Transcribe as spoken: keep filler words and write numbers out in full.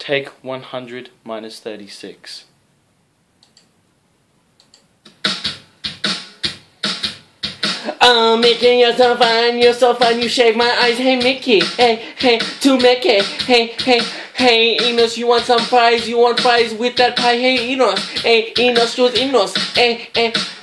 Take one hundred minus thirty-six. Oh, Mickey, you're so fine, you're so fine, you shave my eyes. Hey, Mickey, hey, hey, to Mickey, hey, hey, hey, Enos, you want some fries? You want fries with that pie? Hey, Enos, hey, Enos, choose Enos, hey, hey.